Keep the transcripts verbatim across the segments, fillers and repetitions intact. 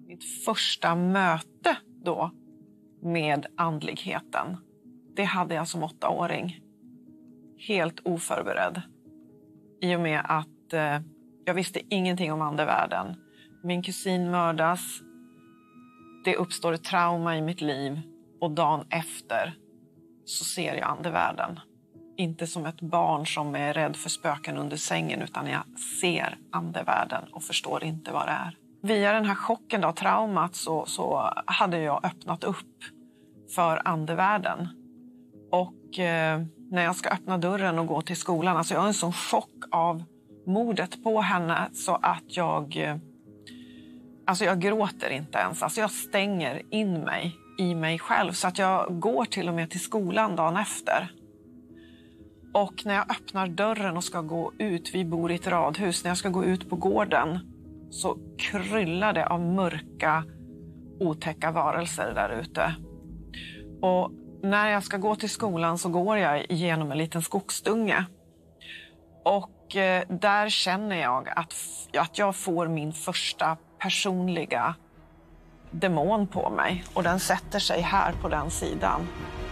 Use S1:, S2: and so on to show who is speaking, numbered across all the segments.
S1: Mitt första möte då med andligheten, det hade jag som åttaåring. Helt oförberedd. I och med att eh, jag visste ingenting om andevärlden. Min kusin mördas. Det uppstår ett trauma i mitt liv. Och dagen efter så ser jag andevärlden. Inte som ett barn som är rädd för spöken under sängen, utan jag ser andevärlden och förstår inte vad det är. Via den här chocken då, traumat, så, så hade jag öppnat upp för andevärlden. Och eh, när jag ska öppna dörren och gå till skolan, alltså jag har en sån chock av mordet på henne så att jag, eh, alltså jag gråter inte ens. Alltså jag stänger in mig i mig själv så att jag går till och med till skolan dagen efter. Och när jag öppnar dörren och ska gå ut, vi bor i ett radhus, när jag ska gå ut på gården så kryllar det av mörka, otäcka varelser där ute. Och när jag ska gå till skolan så går jag igenom en liten skogsdunge. Och eh, där känner jag att, att jag får min första personliga demon på mig. Och den sätter sig här på den sidan.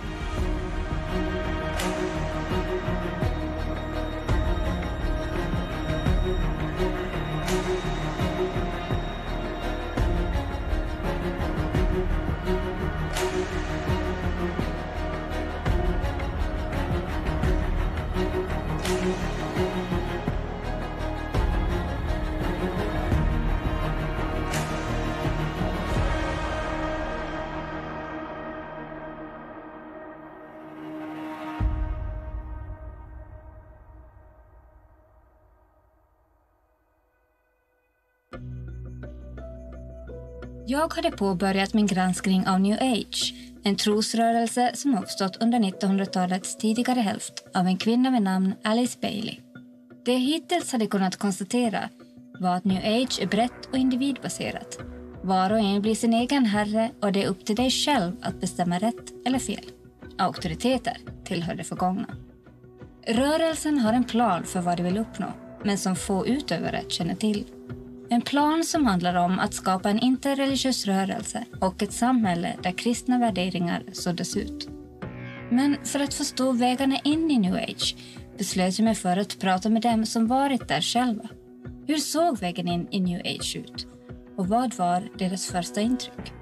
S2: Jag hade påbörjat min granskning av New Age, en trosrörelse som uppstått under nittonhundratalets tidigare hälft av en kvinna med namn Alice Bailey. Det jag hittills hade kunnat konstatera var att New Age är brett och individbaserat. Var och en blir sin egen herre och det är upp till dig själv att bestämma rätt eller fel. Auktoriteter tillhör det förgångna. Rörelsen har en plan för vad de vill uppnå, men som få utövare känner till. En plan som handlar om att skapa en interreligiös rörelse och ett samhälle där kristna värderingar såddes ut. Men för att förstå vägarna in i New Age beslöt jag mig för att prata med dem som varit där själva. Hur såg vägen in i New Age ut? Och vad var deras första intryck?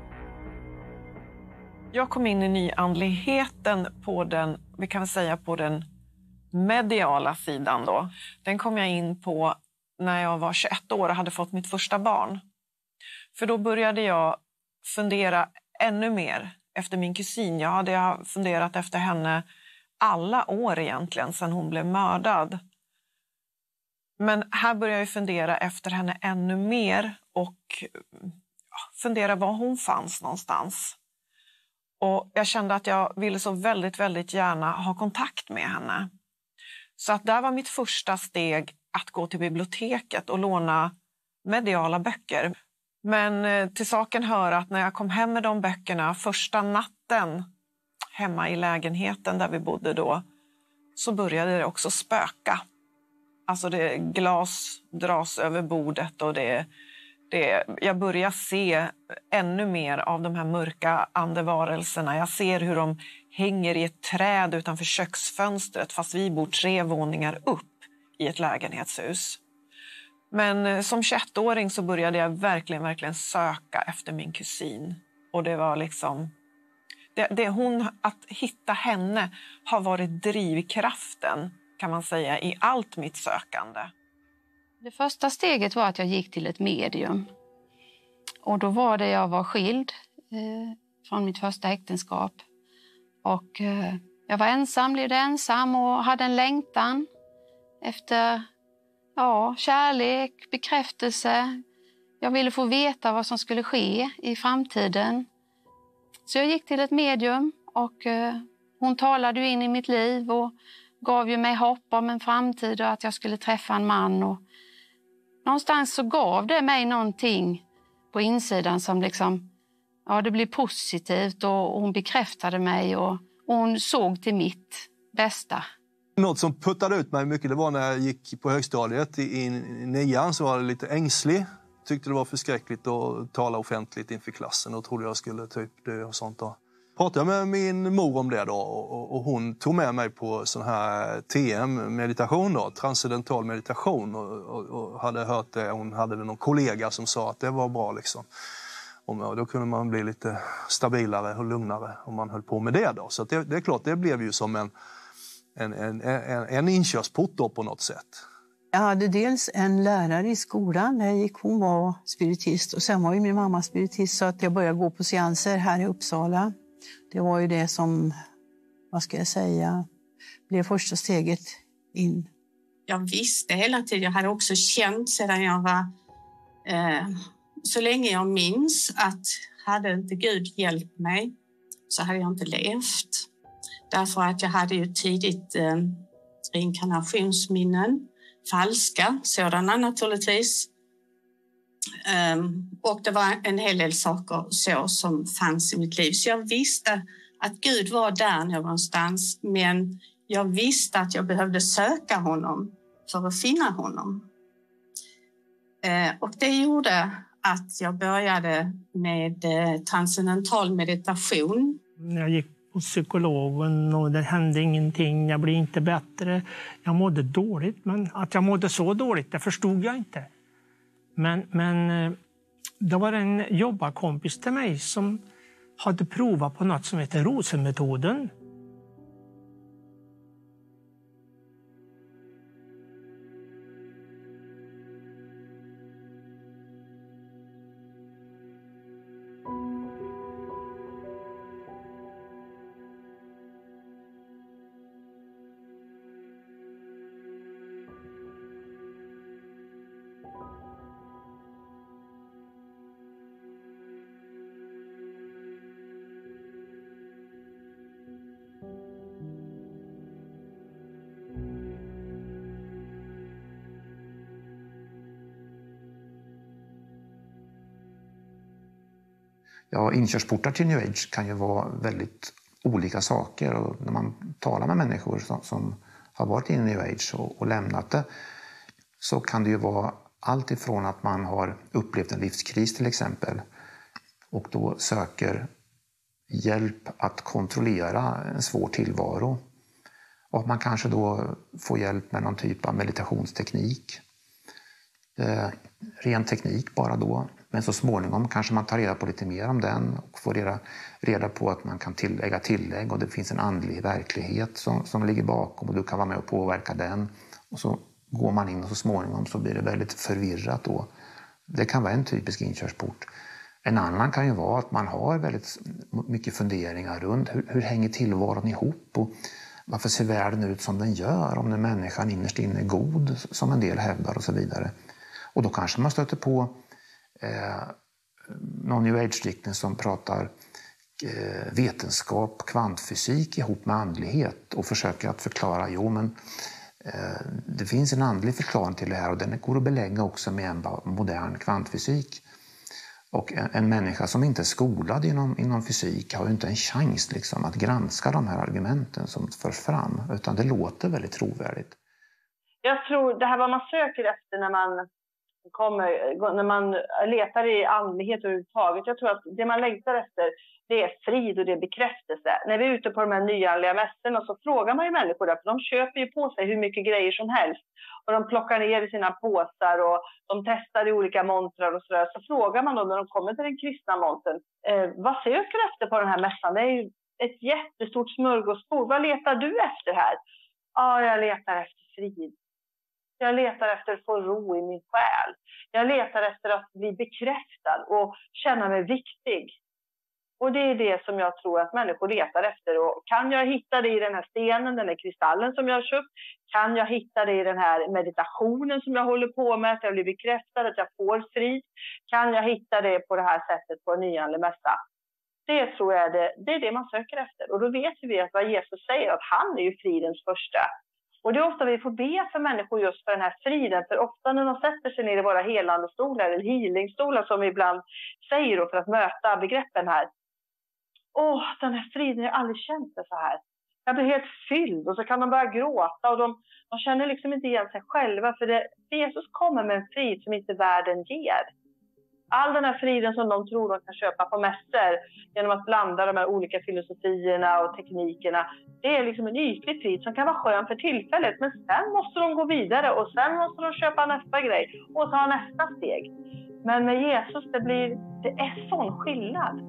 S1: Jag kom in i nyandligheten på den, vi kan säga på den mediala sidan då. Den kom jag in på när jag var tjugoett år och hade fått mitt första barn. För då började jag fundera ännu mer efter min kusin. Jag hade funderat efter henne alla år egentligen sedan hon blev mördad. Men här började jag fundera efter henne ännu mer och fundera var hon fanns någonstans. Och jag kände att jag ville så väldigt, väldigt gärna ha kontakt med henne. Så att där var mitt första steg att gå till biblioteket och låna mediala böcker. Men till saken hör att när jag kom hem med de böckerna första natten hemma i lägenheten där vi bodde då, så började det också spöka. Alltså det glas dras över bordet och det, det, jag börjar se ännu mer av de här mörka andevarelserna. Jag ser hur de hänger i ett träd utanför köksfönstret fast vi bor tre våningar upp i ett lägenhetshus. Men som tjugoett-åring så började jag verkligen, verkligen söka efter min kusin. Och det var liksom... Det, det hon, att hitta henne har varit drivkraften, kan man säga, i allt mitt sökande.
S3: Det första steget var att jag gick till ett medium. Och då var det jag var skild eh, från mitt första äktenskap. Och eh, jag var ensam, blev ensam och hade en längtan efter ja, kärlek, bekräftelse. Jag ville få veta vad som skulle ske i framtiden. Så jag gick till ett medium och eh, hon talade ju in i mitt liv och gav ju mig hopp om en framtid och att jag skulle träffa en man. Och någonstans så gav det mig någonting på insidan som liksom, ja, det blev positivt och hon bekräftade mig och hon såg till mitt bästa.
S4: Något som puttade ut mig mycket, det var när jag gick på högstadiet i, i nian, så var jag lite ängslig. tyckte det var förskräckligt att tala offentligt inför klassen och trodde jag skulle typ dö och sånt då. Pratade med min mor om det då och, och hon tog med mig på sån här T M-meditation då, transcendental meditation och, och, och hade hört det. Hon hade någon kollega som sa att det var bra liksom. Och då kunde man bli lite stabilare och lugnare om man höll på med det då. Så det, det är klart, det blev ju som en, en, en, en, en inkörsport då på något sätt.
S5: Jag hade dels en lärare i skolan där jag gick, hon var spiritist och sen var ju min mamma spiritist så att jag började gå på seanser här i Uppsala. Det var ju det som, vad ska jag säga, blev första steget in.
S6: Jag visste hela tiden, jag hade också känt sedan jag var, eh, så länge jag minns att hade inte Gud hjälpt mig så hade jag inte levt. Därför att jag hade ju tidigt eh, reinkarnationsminnen, falska sådana naturligtvis. Um, och det var en hel del saker så som fanns i mitt liv. Så jag visste att Gud var där någonstans. Men jag visste att jag behövde söka honom för att finna honom. Uh, och det gjorde att jag började med uh, transcendental meditation.
S7: Jag gick på psykologen och det hände ingenting. Jag blev inte bättre. Jag mådde dåligt. Men att jag mådde så dåligt, det förstod jag inte. Men, men det var en jobbarkompis till mig som hade provat på något som heter Rosenmetoden.
S8: Ja, inkörsportar till New Age kan ju vara väldigt olika saker. Och när man talar med människor som, som har varit i New Age och, och lämnat det så kan det ju vara allt ifrån att man har upplevt en livskris till exempel och då söker hjälp att kontrollera en svår tillvaro. Och man kanske då får hjälp med någon typ av meditationsteknik. Eh, ren teknik bara då. Men så småningom kanske man tar reda på lite mer om den och får reda, reda på att man kan tillägga tillägg och det finns en andlig verklighet som, som ligger bakom och du kan vara med och påverka den. Och så går man in och så småningom så blir det väldigt förvirrat då. Det kan vara en typisk inkörsport. En annan kan ju vara att man har väldigt mycket funderingar runt hur, hur hänger tillvaron ihop och varför ser världen ut som den gör om nu människan innerst inne är god som en del hävdar och så vidare. Och då kanske man stöter på eh, någon New Age-riktning som pratar eh, vetenskap, kvantfysik ihop med andlighet och försöker att förklara, jo men eh, det finns en andlig förklaring till det här och den går att belägga också med en modern kvantfysik. Och en, en människa som inte är skolad inom, inom fysik har ju inte en chans liksom, att granska de här argumenten som förs fram, utan det låter väldigt trovärdigt.
S9: Jag tror det här vad man söker efter när man kommer, när man letar i andlighet överhuvudtaget. Jag tror att det man längtar efter, det är frid och det är bekräftelse. När vi är ute på de här nyanliga mässorna så frågar man ju människor där, för de köper ju på sig hur mycket grejer som helst. Och de plockar ner i sina påsar och de testar i olika montrar och sådär. Så frågar man dem när de kommer till den kristna montern, eh, vad söker du efter på den här mässan? Det är ju ett jättestort smörgåsbord. Vad letar du efter här? Ja, ah, jag letar efter frid. Jag letar efter att få ro i min själ. Jag letar efter att bli bekräftad och känna mig viktig. Och det är det som jag tror att människor letar efter. Och kan jag hitta det i den här stenen, den här kristallen som jag har köpt? Kan jag hitta det i den här meditationen som jag håller på med? Att jag blir bekräftad, att jag får frid? Kan jag hitta det på det här sättet på en nyandlig mässa? Det tror jag är det, det är det man söker efter. Och då vet vi att vad Jesus säger, att han är ju fridens första. Och det är ofta vi får be för människor just för den här friden. För ofta när de sätter sig ner i våra helande stolar eller healingstolar som vi ibland säger då för att möta begreppen här. Åh, den här friden, jag har aldrig känt det så här. Jag blir helt fylld och så kan de börja gråta och de, de känner liksom inte igen sig själva. För det, Jesus kommer med en frid som inte världen ger. All den här friden som de tror de kan köpa på mässor genom att blanda de här olika filosofierna och teknikerna, det är liksom en ytlig frid som kan vara skön för tillfället, men sen måste de gå vidare och sen måste de köpa nästa grej och ta nästa steg. Men med Jesus, det blir, det är sån skillnad.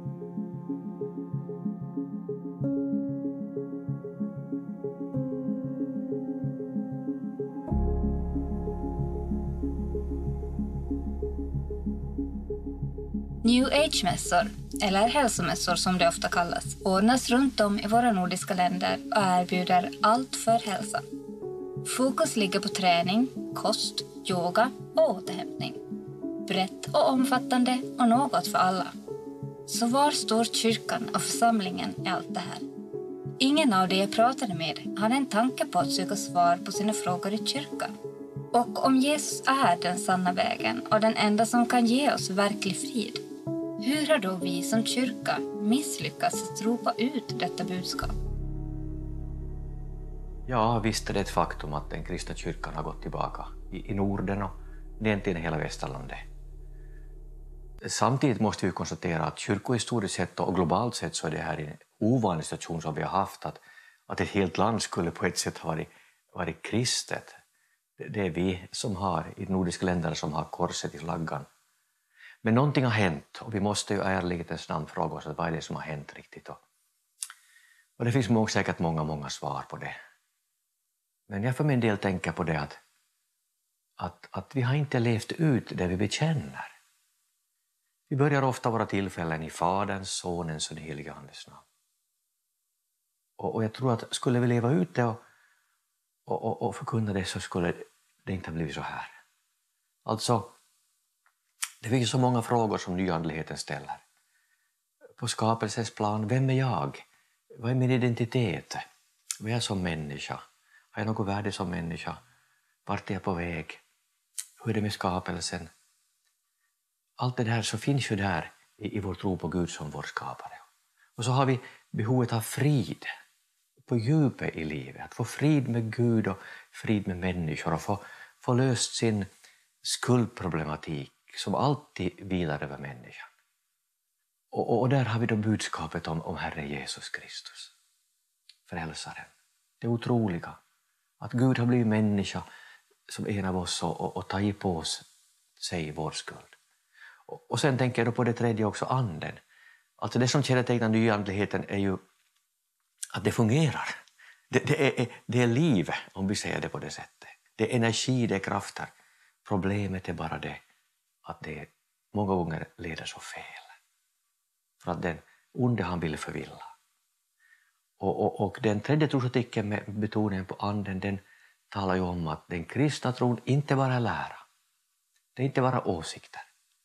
S2: New Age-mässor, eller hälsomässor som det ofta kallas, ordnas runt om i våra nordiska länder och erbjuder allt för hälsa. Fokus ligger på träning, kost, yoga och återhämtning. Brett och omfattande och något för alla. Så var står kyrkan och församlingen i allt det här? Ingen av de jag pratade med hade en tanke på att söka svar på sina frågor i kyrkan. Och om Jesus är den sanna vägen och den enda som kan ge oss verklig frid, hur har då vi som kyrka misslyckats att ropa ut detta budskap?
S10: Ja, visst är det ett faktum att den kristna kyrkan har gått tillbaka i, i Norden och egentligen hela västerlandet. Samtidigt måste vi konstatera att kyrkohistoriskt sett och globalt sett så är det här en ovanlig situation som vi har haft, att, att ett helt land skulle på ett sätt ha varit, varit kristet. Det, det är vi som har, i de nordiska länderna, som har korset i flaggan. Men någonting har hänt och vi måste ju ärlighetens namn fråga oss att vad är det som har hänt riktigt. Och, och det finns må, säkert många, många svar på det. Men jag för min del tänker på det att, att, att vi har inte levt ut det vi bekänner. Vi börjar ofta våra tillfällen i Faderns, Sonens och den helige Andes namn. Och, och jag tror att skulle vi leva ut det och, och, och förkunna det, så skulle det inte ha blivit så här. Alltså, det finns så många frågor som nyandligheten ställer. På skapelsens plan, vem är jag? Vad är min identitet? Vad är jag som människa? Har jag något värde som människa? Vart är jag på väg? Hur är det med skapelsen? Allt det där så finns ju där i, i vår tro på Gud som vår skapare. Och så har vi behovet av frid på djupet i livet. Att få frid med Gud och frid med människor och få, få löst sin skuldproblematik som alltid vilar över människan. Och, och, och där har vi då budskapet om, om Herren Jesus Kristus, frälsaren. Det otroliga att Gud har blivit människa som en av oss och, och, och tagit på oss sig vår skuld. Och, och sen tänker jag då på det tredje också, anden. Alltså det som kännetecknar nyandligheten är ju att det fungerar. Det, det, är, det är liv, om vi säger det på det sättet. Det är energi, det är krafter. Problemet är bara det att det många gånger leder så fel. För att den onde han vill förvilla. Och, och, och den tredje trosartikeln med betoningen på anden, den talar ju om att den kristna tron inte bara är lära. Det är inte bara åsikter.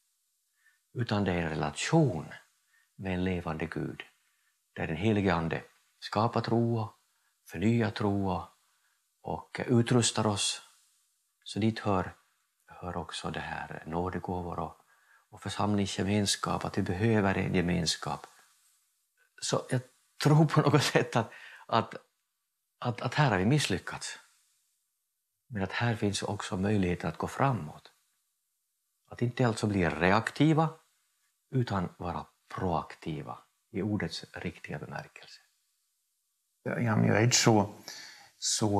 S10: Utan det är en relation med en levande Gud. Där den helige ande skapar tro, förnyar tro och utrustar oss. Så dit hör, hör också det här nådegåvor och, och församlingsgemenskap, att vi behöver en gemenskap. Så jag tror på något sätt att, att, att, att här har vi misslyckats. Men att här finns också möjligheter att gå framåt. Att inte alltså bli reaktiva utan vara proaktiva i ordets riktiga bemärkelse.
S8: Inom New Age så, så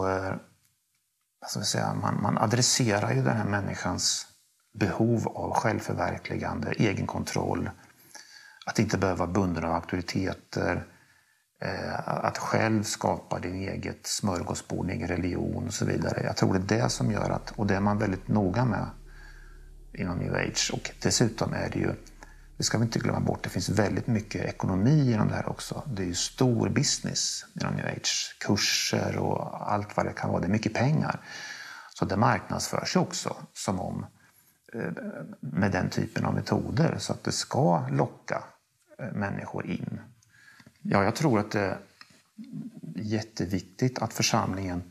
S8: alltså säga, man, man adresserar ju den här människans behov av självförverkligande, egenkontroll, att inte behöva vara bunden av auktoriteter, eh, att själv skapa din eget smörgåsbord, din egen religion och så vidare. Jag tror det är det som gör att, och det är man väldigt noga med inom New Age. Och dessutom är det ju, det ska vi inte glömma bort, det finns väldigt mycket ekonomi inom det här också. Det är ju stor business inom New Age, kurser och allt vad det kan vara, det är mycket pengar. Så det marknadsförs ju också som om med den typen av metoder så att det ska locka människor in. Ja, jag tror att det är jätteviktigt att församlingen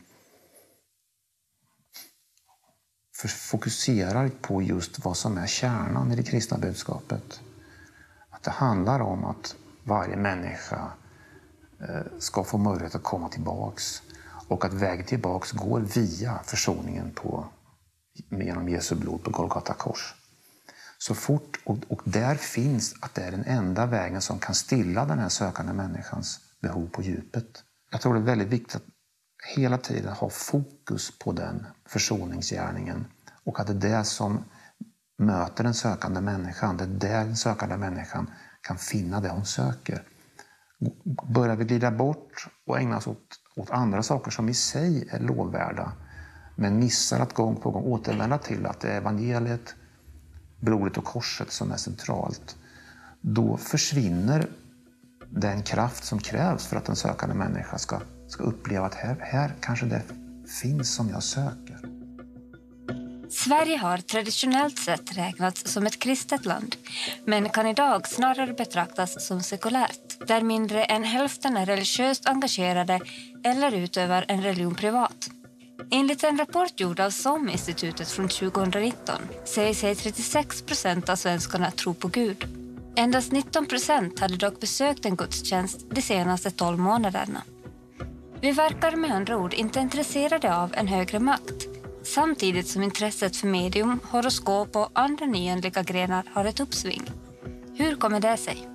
S8: fokuserar på just vad som är kärnan i det kristna budskapet. Att det handlar om att varje människa ska få möjlighet att komma tillbaks och att vägen tillbaks går via försoningen på, genom Jesu blod på Golgata kors. så fort, och, och där finns att det är den enda vägen som kan stilla den här sökande människans behov på djupet. Jag tror det är väldigt viktigt att hela tiden ha fokus på den försoningsgärningen och att det är det som möter den sökande människan, det är där den sökande människan kan finna det hon söker. Börjar vi glida bort och ägna oss åt, åt andra saker som i sig är lovvärda, men missar att gång på gång återvända till att det är evangeliet, blodet och korset som är centralt, då försvinner den kraft som krävs för att en sökande människa ska, ska uppleva att här, här kanske det finns som jag söker.
S2: Sverige har traditionellt sett räknats som ett kristet land, men kan idag snarare betraktas som sekulärt, där mindre än hälften är religiöst engagerade eller utövar en religion privat. Enligt en rapport gjord av SOM-institutet från tjugonitton säger sig trettiosex procent av svenskarna tro på Gud. Endast nitton procent hade dock besökt en gudstjänst de senaste tolv månaderna. Vi verkar med andra ord inte intresserade av en högre makt, samtidigt som intresset för medium, horoskop och andra nyandliga grenar har ett uppsving. Hur kommer det sig?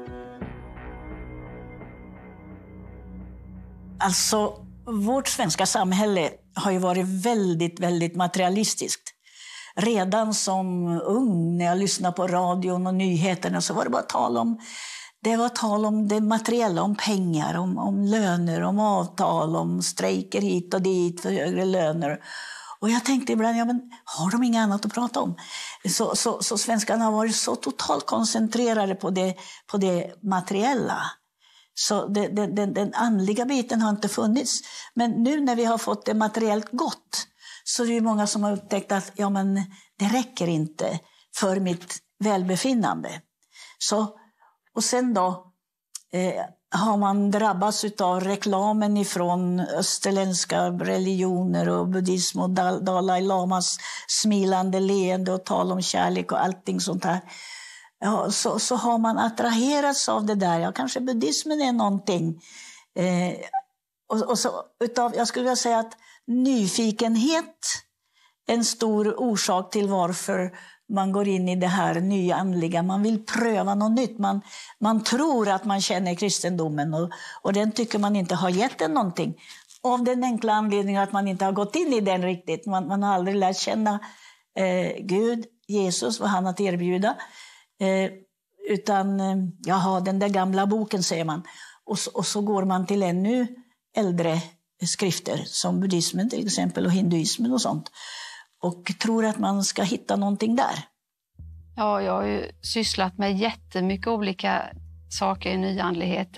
S11: Alltså, vårt svenska samhälle har ju varit väldigt, väldigt materialistiskt. Redan som ung, när jag lyssnade på radion och nyheterna, så var det bara tal om det var tal om det materiella, om pengar, om, om löner, om avtal, om strejker hit och dit för högre löner. Och jag tänkte ibland, ja, men har de inget annat att prata om? Så, så, så svenskarna har varit så totalt koncentrerade på det, på det materiella. Så det, det, den, den andliga biten har inte funnits. Men nu när vi har fått det materiellt gott, så är det ju många som har upptäckt att ja, men det räcker inte för mitt välbefinnande. Så, och sen då eh, har man drabbats av reklamen ifrån österländska religioner och buddhism och Dalai Lamas smilande leende och tal om kärlek och allting sånt här. Ja, så, så har man attraherats av det där. Ja, kanske buddhismen är någonting. Eh, och, och så, utav, jag skulle vilja säga att nyfikenhet är en stor orsak till varför man går in i det här nyandliga. Man vill pröva något nytt. Man, man tror att man känner kristendomen och, och den tycker man inte har gett en någonting. Av den enkla anledningen att man inte har gått in i den riktigt. Man, man har aldrig lärt känna eh, Gud, Jesus, vad han har att erbjuda. Eh, utan, eh, jaha, den där gamla boken säger man. Och så, och så går man till ännu äldre skrifter som buddhismen till exempel och hinduismen och sånt. Och tror att man ska hitta någonting där.
S3: Ja, jag har ju sysslat med jättemycket olika saker i nyandlighet.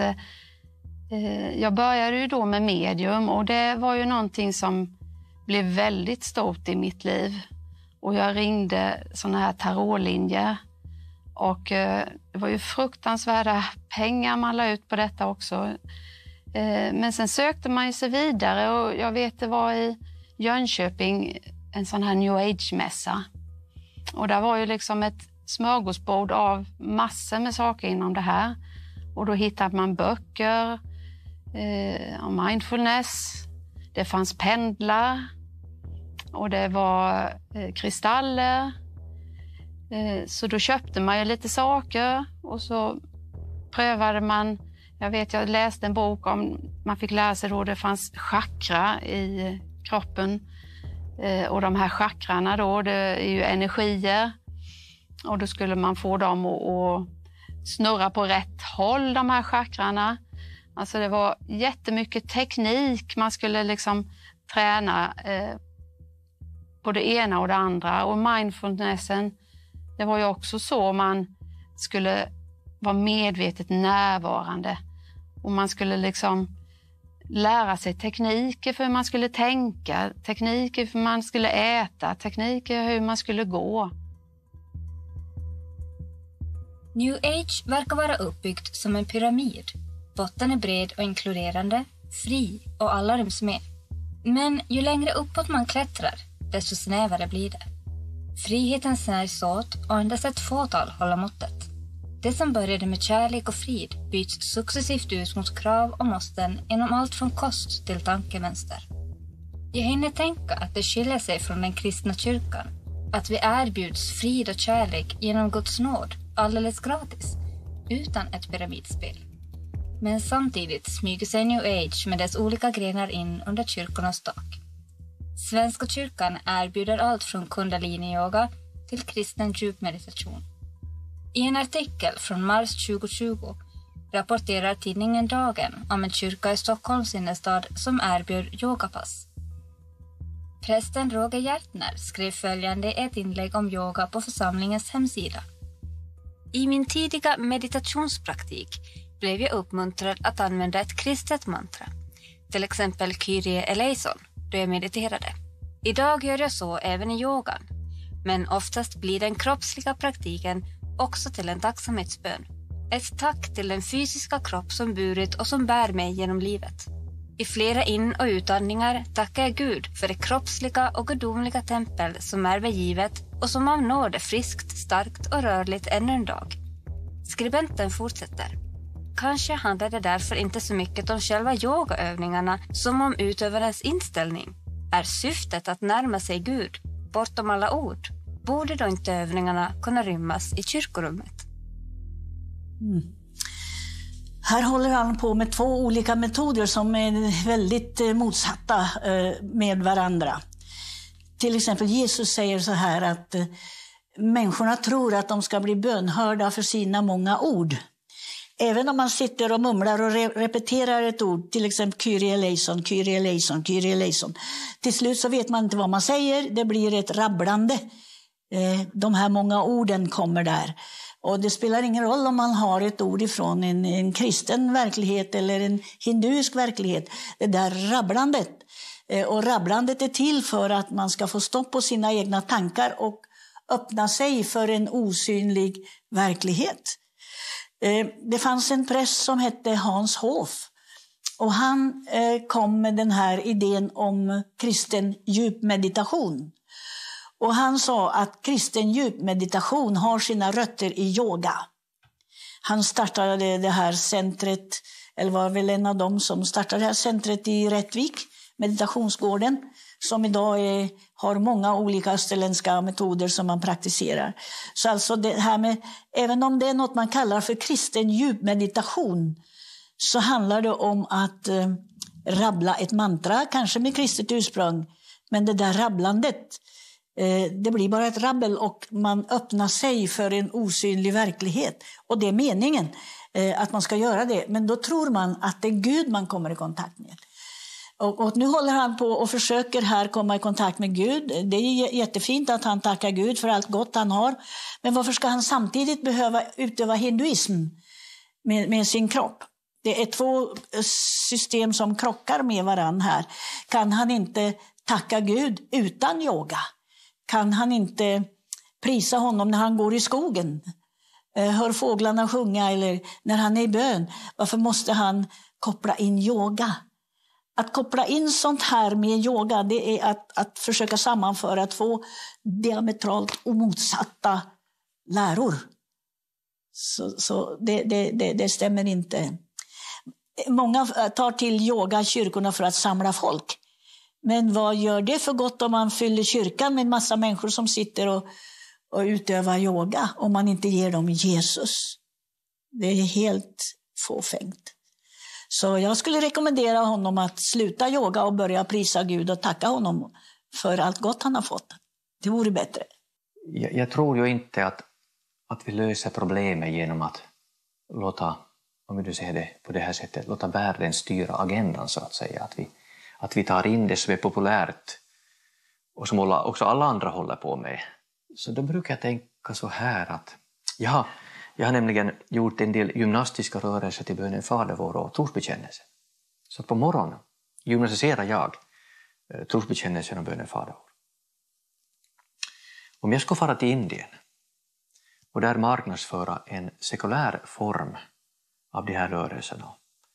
S3: Jag började ju då med medium och det var ju någonting som blev väldigt stort i mitt liv. Och jag ringde såna här tarotlinjer. Och det var ju fruktansvärda pengar man la ut på detta också. Men sen sökte man ju sig vidare och jag vet det var i Jönköping en sån här New Age-mässa. Och där var ju liksom ett smörgåsbord av massor med saker inom det här. Och då hittade man böcker eh, om mindfulness. Det fanns pendlar. Och det var eh, kristaller. Eh, så då köpte man ju lite saker. Och så prövade man. Jag vet, jag läste en bok om. Man fick lära sig då det fanns chakra i kroppen. Eh, och de här chakrarna då, det är ju energier. Och då skulle man få dem att, att snurra på rätt håll, de här chakrarna. Alltså det var jättemycket teknik. Man skulle liksom träna eh, på det ena och det andra. Och mindfulnessen, det var ju också så man skulle vara medvetet närvarande. Och man skulle liksom lära sig tekniker för hur man skulle tänka. Tekniker för hur man skulle äta. Tekniker hur man skulle gå.
S2: New Age verkar vara uppbyggt som en pyramid. Botten är bred och inkluderande, fri och alla ryms med. Men ju längre uppåt man klättrar, desto snävare blir det. Friheten snärjs åt och endast ett fåtal håller måttet. Det som började med kärlek och frid byts successivt ut mot krav och måsten inom allt från kost till tankemönster. Jag hinner tänka att det skiljer sig från den kristna kyrkan, Att vi erbjuds frid och kärlek genom Guds nåd alldeles gratis, utan ett pyramidspel. Men samtidigt smyger sig New Age med dess olika grenar in under kyrkornas tak. Svenska kyrkan erbjuder allt från kundalini-yoga till kristen djupmeditation. I en artikel från mars tjugohundratjugo rapporterar tidningen Dagen om en kyrka i Stockholms innerstad som erbjöd yogapass. Prästen Roger Hjärtner skrev följande i ett inlägg om yoga på församlingens hemsida. I min tidiga meditationspraktik blev jag uppmuntrad att använda ett kristet mantra, till exempel Kyrie eleison, då jag mediterade. Idag gör jag så även i yogan, men oftast blir den kroppsliga praktiken också till en tacksamhetsbön. Ett tack till den fysiska kropp som burit och som bär mig genom livet. I flera in- och utandningar tackar jag Gud för det kroppsliga och gudomliga tempel som är begivet och som av nåd är friskt, starkt och rörligt ännu en dag. Skribenten fortsätter. Kanske handlar det därför inte så mycket om själva yogaövningarna som om utövarens inställning. Är syftet att närma sig Gud, bortom alla ord, borde då inte övningarna kunna rymmas i kyrkorummet?
S11: Mm. Här håller han på med två olika metoder som är väldigt motsatta med varandra. Till exempel Jesus säger så här att människorna tror att de ska bli bönhörda för sina många ord. Även om man sitter och mumlar och re- repeterar ett ord, till exempel Kyrie eleison, Kyrie eleison, Kyrie eleison. Till slut så vet man inte vad man säger, det blir ett rabblande. Eh, de här många orden kommer där. Och det spelar ingen roll om man har ett ord ifrån en, en kristen verklighet eller en hinduisk verklighet. Det där rabblandet. Eh, och rabblandet är till för att man ska få stopp på sina egna tankar och öppna sig för en osynlig verklighet. Det fanns en präst som hette Hans Hof och han kom med den här idén om kristen djupmeditation. Och han sa att kristen djupmeditation har sina rötter i yoga. Han startade det här centret, eller var väl en av dem som startade det här centret i Rättvik, meditationsgården, som idag är, har många olika österländska metoder som man praktiserar. Så alltså det här med, även om det är något man kallar för kristen djupmeditation, så handlar det om att eh, rabbla ett mantra, kanske med kristet ursprung. Men det där rabblandet, eh, det blir bara ett rabbel och man öppnar sig för en osynlig verklighet. Och det är meningen eh, att man ska göra det. Men då tror man att det är Gud man kommer i kontakt med. Och, och nu håller han på och försöker här komma i kontakt med Gud. Det är jättefint att han tackar Gud för allt gott han har. Men varför ska han samtidigt behöva utöva hinduism med, med sin kropp? Det är två system som krockar med varann här. Kan han inte tacka Gud utan yoga? Kan han inte prisa honom när han går i skogen? Hör fåglarna sjunga eller när han är i bön? Varför måste han koppla in yoga? Att koppla in sånt här med yoga, det är att, att försöka sammanföra två diametralt motsatta läror. Så, så det, det, det, det stämmer inte. Många tar till yoga i kyrkorna för att samla folk. Men vad gör det för gott om man fyller kyrkan med en massa människor som sitter och, och utövar yoga om man inte ger dem Jesus? Det är helt fåfängt. Så jag skulle rekommendera honom att sluta yoga och börja prisa Gud och tacka honom för allt gott han har fått. Det vore bättre.
S10: Jag, jag tror ju inte att, att vi löser problemet genom att låta, om du säger det på det här sättet, låta världen styra agendan så att säga. Att vi, att vi tar in det som är populärt och som också alla andra håller på med. Så då brukar jag tänka så här att ja, jag har nämligen gjort en del gymnastiska rörelser till bönen Fader vår och trosbekännelse. Så på morgonen gymnastiserar jag eh, trosbekännelsen och bönen Fader vår. Om jag ska fara till Indien och där marknadsföra en sekulär form av de här rörelserna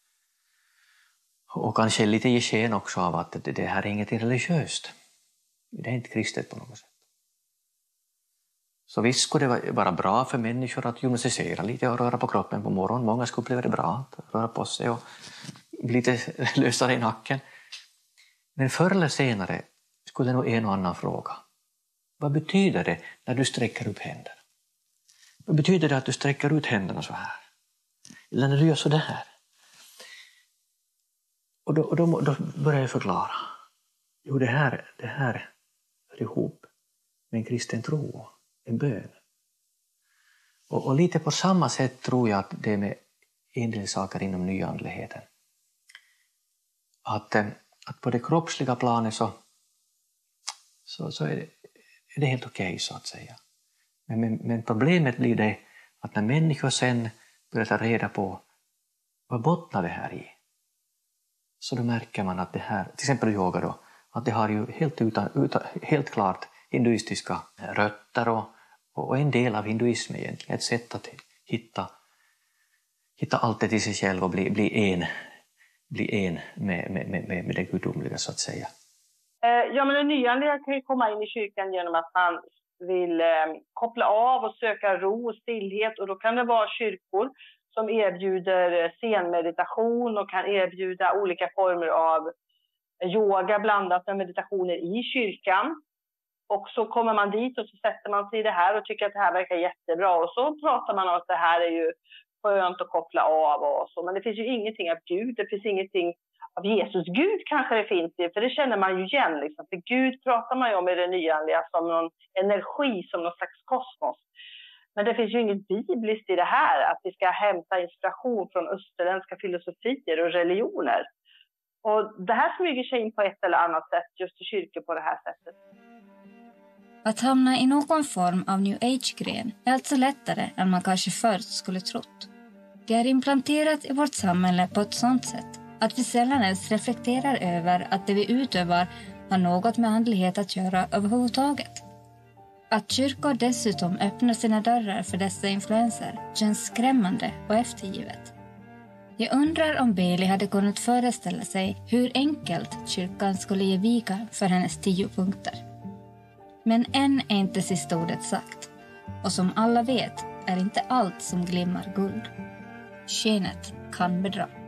S10: och kanske lite ge sken också av att det här är inget religiöst. Det är inte kristet på något sätt. Så visst skulle det vara bra för människor att gymnastisera lite och röra på kroppen på morgonen. Många skulle uppleva det bra att röra på sig och bli lite lösare i nacken. Men förr eller senare skulle nog en och annan fråga. Vad betyder det när du sträcker upp händerna? Vad betyder det att du sträcker ut händerna så här? Eller när du gör så där? Och då, och då, då börjar jag förklara. Jo, det här, det här hör ihop med en kristen tro, en bön. Och, och lite på samma sätt tror jag att det är med en del saker inom nyandligheten. Att, att på det kroppsliga planet så, så, så är, det, är det helt okej okay, så att säga. Men, men, men problemet blir det att när människor sen börjar ta reda på vad bottnar det här i, så då märker man att det här, till exempel yoga då, att det har ju helt, utan, utan, helt klart hinduistiska rötter och, och en del av hinduism egentligen. Ett sätt att hitta, hitta allt det till sig själv och bli, bli en, bli en med, med, med, med det gudomliga så att säga.
S9: Ja, men den nyandliga kan ju komma in i kyrkan genom att man vill eh, koppla av och söka ro och stillhet, och då kan det vara kyrkor som erbjuder scenmeditation och kan erbjuda olika former av yoga blandat med meditationer i kyrkan. Och så kommer man dit och så sätter man sig i det här och tycker att det här verkar jättebra, och så pratar man om att det här är ju skönt att koppla av och så. Men det finns ju ingenting av Gud, det finns ingenting av Jesus. Gud kanske det finns det, för det känner man ju igen. Liksom. För Gud pratar man ju om i det nyandliga som någon energi, som någon slags kosmos. Men det finns ju inget bibliskt i det här, att vi ska hämta inspiration från österländska filosofier och religioner. Och det här smyger sig in på ett eller annat sätt just i kyrkor på det här sättet.
S2: Att hamna i någon form av new age-gren är alltså lättare än man kanske först skulle trott. Det är implanterat i vårt samhälle på ett sådant sätt att vi sällan ens reflekterar över att det vi utövar har något med andlighet att göra överhuvudtaget. Att kyrkor dessutom öppnar sina dörrar för dessa influenser känns skrämmande och eftergivet. Jag undrar om Bailey hade kunnat föreställa sig hur enkelt kyrkan skulle ge vika för hennes tio punkter. Men än är inte sista ordet sagt. Och som alla vet är inte allt som glimmar guld. Skenet kan bedra.